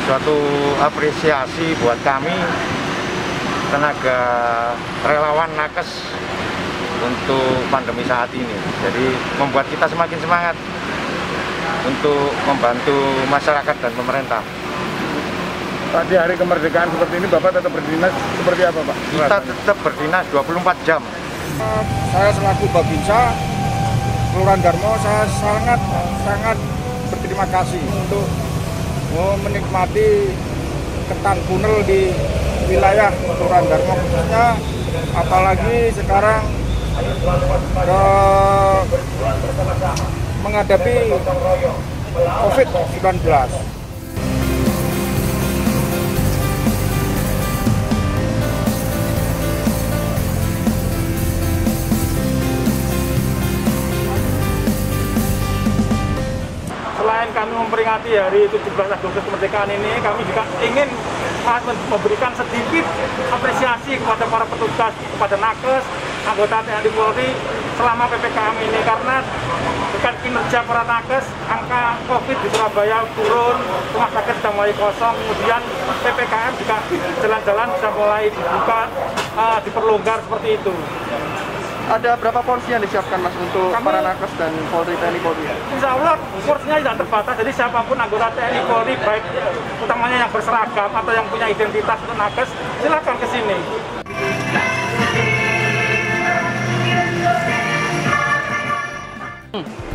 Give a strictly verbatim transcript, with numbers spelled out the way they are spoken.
suatu apresiasi buat kami tenaga relawan nakes untuk pandemi saat ini. Jadi membuat kita semakin semangat untuk membantu masyarakat dan pemerintah. Pak, di hari kemerdekaan seperti ini Bapak tetap berdinas seperti apa, Pak? Kita tetap berdinas dua puluh empat jam. Saya selaku Babinsa Kelurahan Darmo, saya sangat sangat berterima kasih untuk oh, menikmati ketan punel di wilayah Kelurahan Darmo khususnya, apalagi sekarang ke menghadapi COVID sembilan belas. Selain kami memperingati hari tujuh belas Agustus kemerdekaan ini, kami juga ingin memberikan sedikit apresiasi kepada para petugas, kepada nakes, anggota T N I Polri selama P P K M ini, karena dengan kinerja para nakes, angka COVID di Surabaya turun, rumah sakit sudah mulai kosong, kemudian P P K M juga jalan-jalan sudah mulai dibuka, uh, diperlonggar seperti itu. Ada berapa porsi yang disiapkan, Mas, untuk Kami, para nakes dan Polri T N I Polri? Insya Allah porsinya tidak terbatas, jadi siapapun anggota T N I Polri, baik utamanya yang berseragam atau yang punya identitas untuk nakes, silakan ke sini. Hmm.